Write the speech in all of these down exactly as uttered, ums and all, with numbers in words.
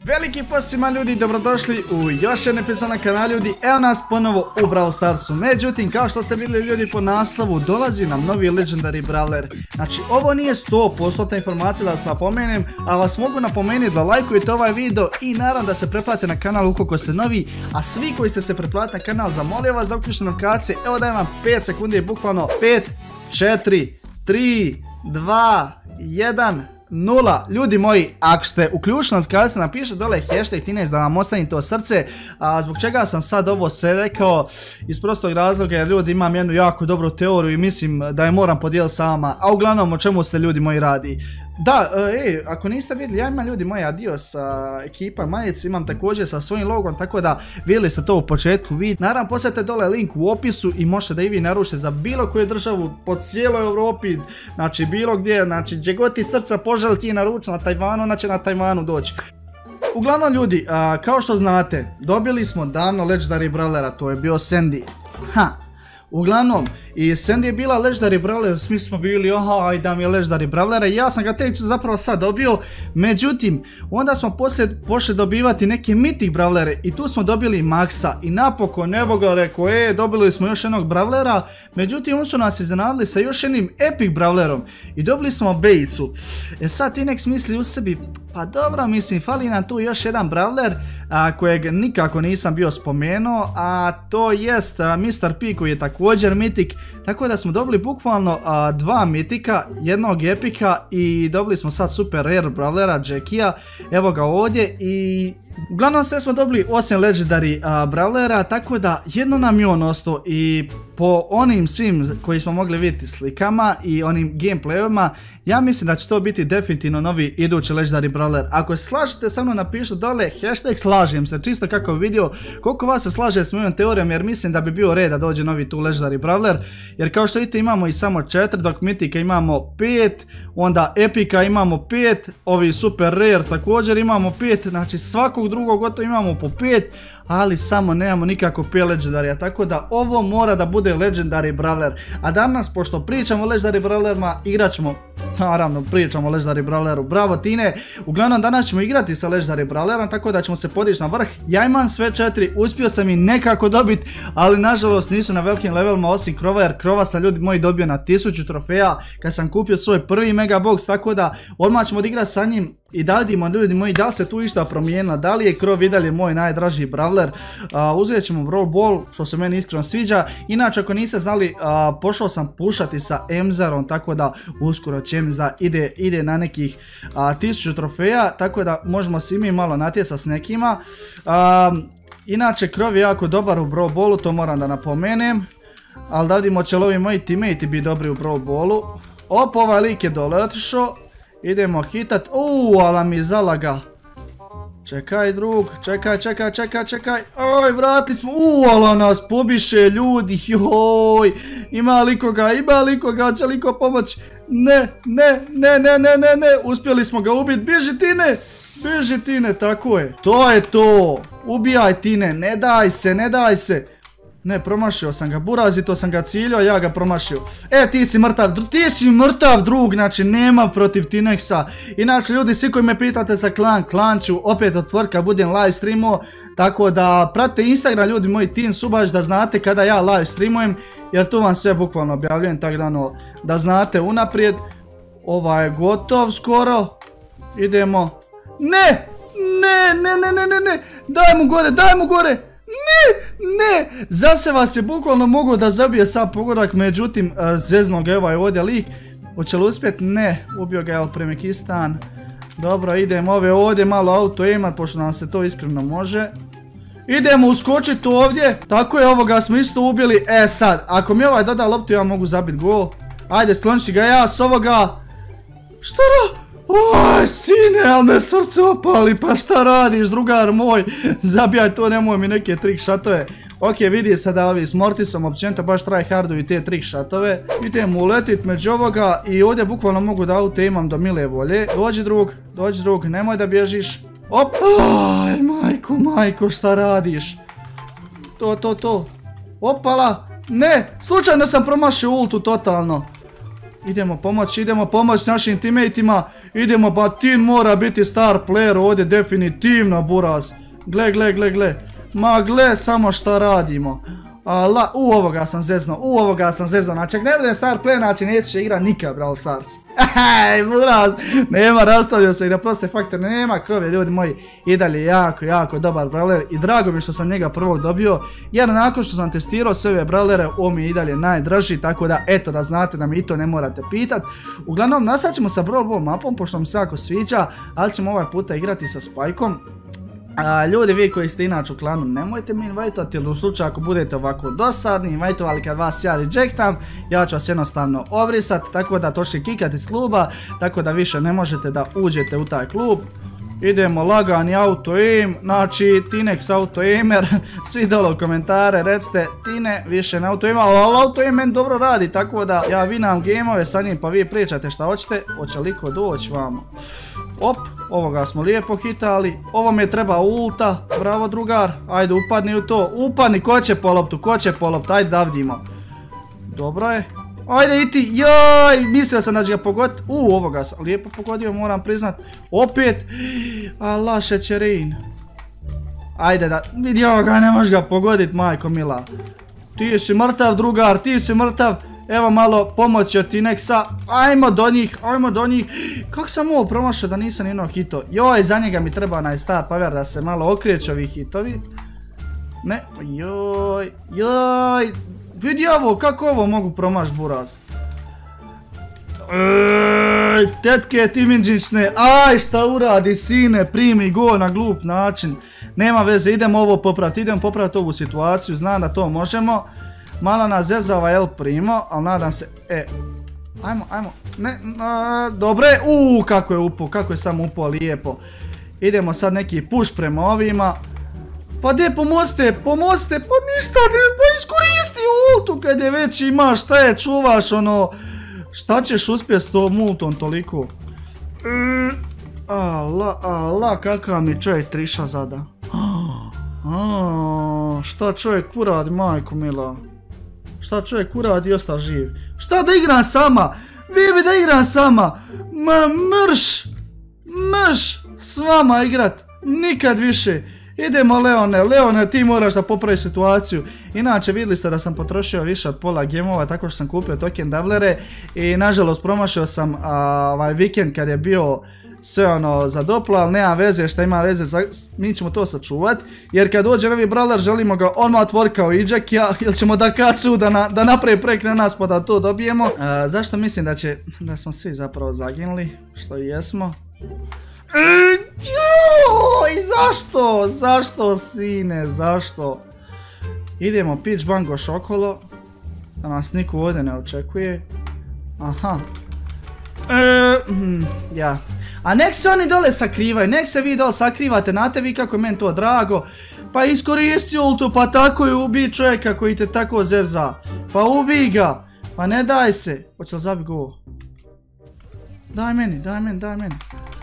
Veliki pozdrav svima ljudi, dobrodošli u još jedan epizod na kanal ljudi. Evo nas ponovo u Brawl Starsu. Međutim, kao što ste vidjeli ljudi po naslovu, dolazi nam novi Legendary Brawler. Znači, ovo nije sto posto informacija da vas napomenem, a vas mogu napomenuti da lajkujete ovaj video i naravno da se pretplatite na kanal ukoliko ste novi. A svi koji ste se pretplatili na kanal, zamolio vas da uključite notifikacije. Evo dajem vam pet sekundi, bukvalno pet, četiri, tri, dva, jedan... nula. Ljudi moji, ako ste uključili notifikacije, napišite dole hashtag trinaest da vam ostane to srce. A zbog čega sam sad ovo sve rekao? Iz prostog razloga jer ljudi imam jednu jako dobru teoriju i mislim da je moram podijeliti sa vama. A uglavnom o čemu se ljudi moji radi? Da, ej, ako niste vidjeli, ja imam ljudi moji Adios ekipa majice, imam također sa svojim logom, tako da vidjeli ste to u početku videa. Naravno, posjetite dole link u opisu i možete da i vi naručite za bilo koju državu po cijeloj Europi, znači bilo gdje, znači gdje god ti srca poželi ti naručiti na Tajvanu, onda će na Tajvanu doći. Uglavnom ljudi, a, kao što znate, dobili smo davno Legendary Brawlera, to je bio Sandy. Ha. Uglavnom, i Sandy je bila Legendary Brawler, svi smo bili, aha, aj da mi je Legendary Brawler, i ja sam ga tek zapravo sad dobio. Međutim, onda smo poslije pošli dobivati neke Mythic Brawlere i tu smo dobili Maxa. I napokon, evo ga rekao, e, dobili smo još jednog Brawlera. Međutim, oni su nas iznenadili sa još jednim Epic Brawlerom i dobili smo Bejcu. E sad ti nek smisli u sebi, pa dobro, mislim, fali nam tu još jedan Brawler a, kojeg nikako nisam bio spomenuo, a to jest a, mister P koji je također Mythic. Tako da smo dobili bukvalno a, dva Mythica, jednog Epika i dobili smo sad super rare Brawlera, Jackija. Evo ga ovdje i... uglavnom sve smo dobili osim Legendary uh, Brawlera, tako da jedno nam je on ostao i po onim svim koji smo mogli vidjeti slikama i onim gameplayovima, ja mislim da će to biti definitivno novi idući Legendary Brawler. Ako se slažete sa mnom, napišite dole hashtag slažem se, čisto kako bi vidio koliko vas se slaže s mojom teorijom, jer mislim da bi bio red da dođe novi tu Legendary Brawler, jer kao što vidite imamo i samo četiri, dok Mythica imamo pet, onda Epika imamo pet, ovi super rare također imamo pet, znači svakog drugog gotovo imamo po pet, ali samo nemamo nikako pet Legendarija, tako da ovo mora da bude Legendary Brawler. A danas, pošto pričamo o Legendary Brawlerima, igrat ćemo, naravno pričamo o Legendary Brawleru, bravo Tine. Uglavnom danas ćemo igrati sa Legendary Brawlerom, tako da ćemo se podići na vrh. Ja imam sve četiri, uspio sam i nekako dobiti, ali nažalost nisu na velikim levelima osim Krova, jer Krova sam ljudi moji dobio na tisuću trofeja kad sam kupio svoj prvi mega box, tako da odmah ćemo odigrati sa njim. I da vidimo ljudi moji da li se tu išta promijenilo, da li je Krov i dalje moj najdraži Brawler. uh, Uzet ćemo Brawl Ball, što se meni iskreno sviđa. Inače ako niste znali, uh, pošao sam pušati sa Emzarom, tako da uskoro će Emza ide, ide na nekih uh, tisuću trofeja, tako da možemo se i mi malo natjecati s nekima. uh, Inače Krov je jako dobar u Brawl Ballu, to moram da napomenem. Ali da vidimo će li ovi moji teammate biti dobri u Brawl Ballu. Op, ovaj lik je dole otišao. Idemo hitat, uuu, ala mi zalaga. Čekaj drug, čekaj, čekaj, čekaj, čekaj. Oj, vratili smo, uuu, ala nas pobiše ljudi, joj. Ima li koga, ima li koga, će li ko pomoći? Ne, ne, ne, ne, ne, ne, ne, uspjeli smo ga ubiti, bježi Tine, bježi Tine, tako je. To je to, ubijaj Tine, ne daj se, ne daj se. Ne, promašio sam ga, burazito sam ga ciljio, ja ga promašio. E, ti si mrtav, ti si mrtav drug, znači nema protiv Tinexa. Inače ljudi, svi koji me pitate za klan, klan ću opet otvoriti kad budem live streamao. Tako da pratite Instagram ljudi moji, Tin Subaš, da znate kada ja live streamujem, jer tu vam sve bukvalno objavljujem, tako da, no, da znate unaprijed. Ovaj je gotov skoro. Idemo. Ne, ne, ne, ne, ne, ne, ne, daj mu gore, daj mu gore. Ne, ne, zase vas je bukvalno mogao da zabije sad pogodak, međutim uh, zezno ga je ovaj ovdje lik. Hoće li uspjeti? Ne, ubio ga je Alpremekistan. Dobro, idemo ove ovdje malo auto aimat, pošto nam se to iskreno može. Idemo uskočiti ovdje, tako je, ovoga smo isto ubili. E sad, ako mi ovaj doda loptu ja mogu zabiti gol. Ajde, skloniti ga ja s ovoga. Što ra? Oj, sine, ali me srce opali, pa šta radiš, drugar moj? Zabijaj to, nemoj mi neke trick shotove. Ok, vidi sada ovi s Mortisom, općenito baš try harduju te trick shotove. Idemo uletit među ovoga i ovdje bukvalno mogu da auto imam do mile volje. Dođi drug, dođi drug, nemoj da bježiš. Op, aj, majko, majko, šta radiš? To, to, to. Opala, ne, slučajno sam promašio ultu totalno. Idemo pomoći, idemo pomoći našim teammateima. Idemo, pa Tin mora biti star player ovdje, definitivno, buraz. Gle, gle, gle, gle. Ma gle samo šta radimo. Ala, u ovoga sam zezno, u ovoga sam zezno. Znači, ako ne budem star player, znači neću će igrat nikad Brawl Stars. Ej, buraz, nema, rastavio se i na proste faktore, nema krove, ljudi moji. I dalje jako, jako dobar brawler i drago mi što sam njega prvog dobio, jer nakon što sam testirao sve ove brawlere, on mi je i dalje najdraži, tako da eto da znate da mi i to ne morate pitat. Uglavnom, nastavit ćemo sa Brawl Ball mapom, pošto mi se jako sviđa, ali ćemo ovaj puta igrati sa Spikeom. A, ljudi vi koji ste inače u klanu, nemojte mi invajtovati, jer u slučaju ako budete ovako dosadni, invajtovali kad vas ja rejectam, ja ću vas jednostavno obrisat, tako da to će kikati iz kluba, tako da više ne možete da uđete u taj klub. Idemo lagani auto-aim, znači Tinex auto-aimer, svi dole u komentare recite Tine više ne auto-aima, ali auto-aim meni dobro radi, tako da ja vinam gameove sa njim pa vi pričate šta hoćete, hoće liko doći vamo. Op, ovoga smo lijepo hitali, ovo mi je treba ulta, bravo drugar, ajde upadni u to, upadni, ko će po loptu, ko će po loptu, ajde da vidimo. Dobro je, ajde i ti, joj, mislio sam da će ga pogoditi, u ovoga sam lijepo pogodio, moram priznat, opet, ala šećerin. Ajde da, vidio ga, ne možeš ga pogoditi, majko mila. Ti si mrtav drugar, ti si mrtav. Evo malo pomoći od Tinexa, ajmo do njih, ajmo do njih. Kako sam ovo promašao da nisam jedno hito? Joj, za njega mi treba onaj star power da se malo okrijeću ovi hitovi. Ne, joj, joj. Vidi ovo, kako ovo mogu promaš buraz? Ej, tetke timinđične, aj šta uradi sine, primi go na glup način. Nema veze, idemo ovo popraviti, idemo popraviti ovu situaciju, znam da to možemo. Malo nas zezava El Primo, ali nadam se, e, ajmo, ajmo, ne, a, dobre, uuu, kako je upao, kako je samo upao lijepo. Idemo sad neki push prema ovima. Pa de, pomozite, pomozite, pa ništa, ne, pa iskoristi ultu kad je već imaš, šta je, čuvaš ono, šta ćeš uspjeti s tom ultom toliko? E, ala, ala, kakav mi čovjek triša zada. A, šta čovjek uradi, majko mila? Šta čovjek uradi i osta živ? Šta da igram sama? Vi bi da igram sama? Ma mrš! Mrš! S vama igrat! Nikad više! Idemo Leone, Leone ti moraš da popraviš situaciju. Inače vidjeli ste da sam potrošio više od pola gemova tako što sam kupio token davlere. I nažalost promašio sam a, ovaj vikend kad je bio sve ono za doplo, ali nema veze, šta ima veze, za, mi ćemo to sačuvat. Jer kad dođe novi brawler želimo ga odmah otvoriti kao i Jackija, ili ćemo da kacu da, na, da napravi projekt na nas pa da to dobijemo. A, zašto mislim da će, da smo svi zapravo zaginuli, što i jesmo. Joj, zašto? Zašto sine, zašto? Idemo Peach Bangoš okolo, da nas niko ovdje ne očekuje. Aha. E, hm, ja. A nek se oni dole sakrivaju, nek se vi dole sakrivate, znate vi kako je meni to drago. Pa iskoristi ultu, pa tako je ubij čovjeka koji te tako zeza. Pa ubij ga, pa ne daj se. Hoće li zabi go? Daj meni, daj meni, daj meni.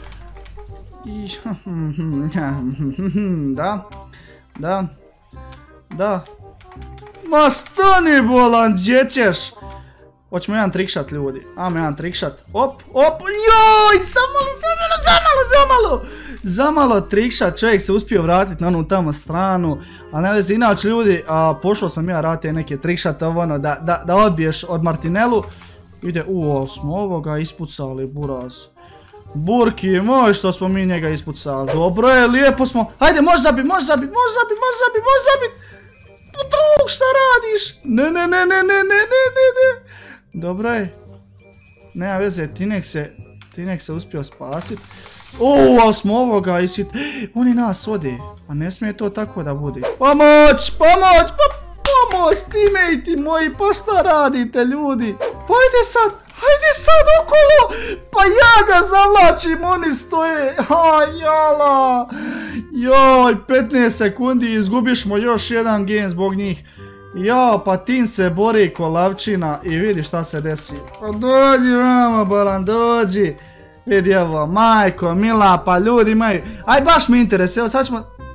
Da, da, da. Ma stani bolan, gdje ćeš? Hoćemo jedan trickshot ljudi, ajmo jedan trickshot, op, op, joj, zamalo, zamalo, zamalo, zamalo, zamalo trickshot, čovjek se uspio vratiti na onu tamo stranu, a ne vezi, inače ljudi, a, pošao sam ja ratiti neke trickshot, ono, da, da, da odbiješ od Martinelu, ide, uo, smo ovoga ispucali, buraz, burki, moj što smo mi njega ispucali, dobro je, lijepo smo, hajde, možeš zabit, možeš zabit, možeš zabit, možeš zabit, možeš zabit, drug, šta radiš, ne, ne, ne, ne, ne, ne, ne, ne. Dobro je. Nema veze, Tinex se, Tinex se uspio spasit. Uuu, ali smo ovoga isit. Oni nas vode. A ne smije to tako da bude. Pomoć, pomoć, pa pomoć, teammate moji, pa šta radite ljudi? Pa ajde sad, ajde sad okolo. Pa ja ga zavlačim, oni stoje. Ha, jala. Joj, petnaest sekundi, izgubišmo još jedan game zbog njih. Jao, pa Tin se bori ko lavčina i vidi šta se desi. Pa dođi vamo, bolan, dođi. Vidi ovo, majko, mila, pa ljudi imaju. Aj, baš mi interes, evo sad ćemo...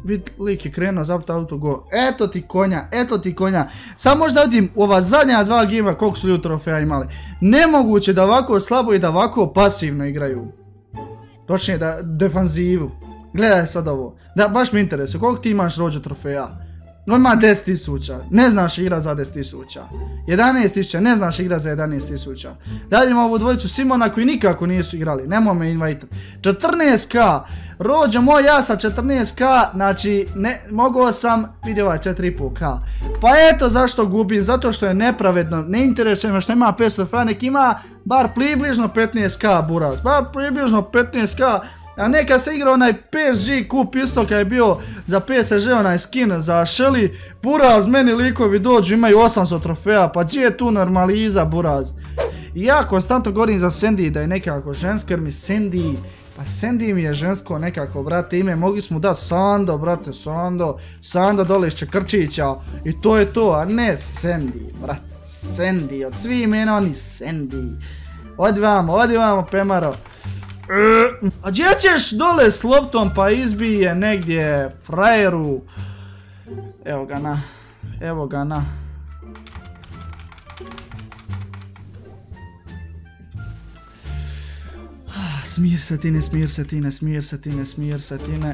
vid, lik je krenuo zaput auto go. Eto ti konja, eto ti konja. Samo možda vidim u ova zadnja dva gema koliko su ljudi trofeja imali. Nemoguće da ovako slabo i da ovako pasivno igraju. Točnije da defanzivu. Gledaj sad ovo. Da, baš mi interesuje. Koliko ti imaš Rođo trofeja? On ima deset tisuća. Ne znaš igra za deset tisuća. jedanaest tisuća. Ne znaš igra za jedanaest tisuća. Radimo ovu dvojicu Simona koji nikako nisu igrali. Nemoj me invajtat. četrnaest ka. Rođo moj, ja sa četrnaest ka. Znači, ne, mogao sam. Vidi ovaj četiri i pol ka. Pa eto zašto gubim. Zato što je nepravedno. Ne interesuje me što ima petsto trofeja. Nek ima bar približno petnaest ka buraz. Bar približno petnaest ka. A neka se igra onaj P S G kup isto kad je bio za P S G onaj skin za Shelly. Buraz, meni likovi dođu, imaju osamsto trofeja, pa gdje je tu normaliza buraz? I ja konstantno govorim za Sandy da je nekako žensko, jer mi Sandy, pa Sandy mi je žensko nekako, brate, ime, mogli smo dati Sando, brate, Sando, Sando dole iz Čekrčića i to je to, a ne Sandy, brate, Sandy, od svih imena oni Sandy. Odi vamo, odi vamo, Pemaro. A gdje ćeš dole s loptom pa izbije negdje frajeru? Evo ga na, evo ga na. Smir se Tine, smir se Tine, smir se Tine, smir se Tine.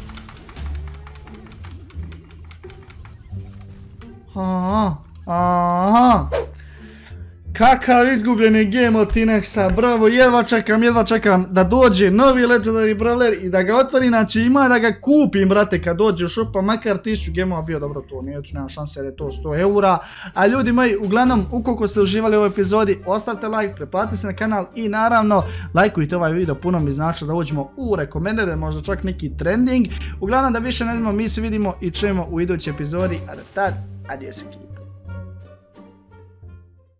Aha, aha. Kakav izgubljeni game od Tinexa, bravo, jedva čekam, jedva čekam da dođe novi Legendary Brawler i da ga otvori, znači ima da ga kupim, brate, kad dođe u šupa, makar tisuću gemova bio, dobro, to neću, nema šanse jer je to sto eura, a ljudi moji, uglavnom, ukoliko ste uživali u ovoj epizodi, ostavite like, preplatite se na kanal i naravno, lajkujte ovaj video, puno mi znači da uđemo u rekomendere, možda čak neki trending, uglavnom da više ne vidimo, mi se vidimo i čujemo u idućoj epizodi, a da tad, adios ekipa.